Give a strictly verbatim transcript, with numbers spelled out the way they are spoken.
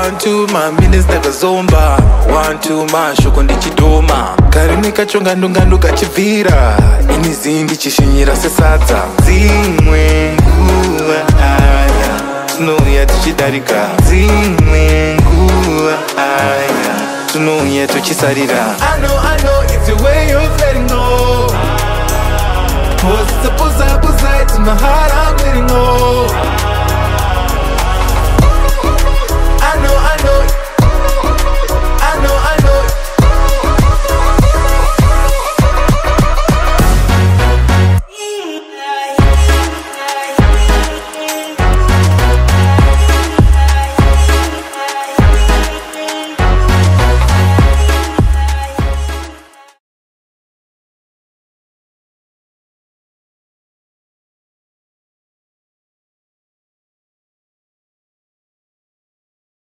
One two maminutes ndakazomba, one two mashoko ndichidoma, karimi kachonga ndonga kachibvira, inizi ndichishinyira sesadza. Dzimwe nguva aya tunouya tichidarika, dzimwe nguva aya tunouya tuchisarira. I know, I know it's your way of letting go. Was it's a buza buza, it's in my heart I'm letting go.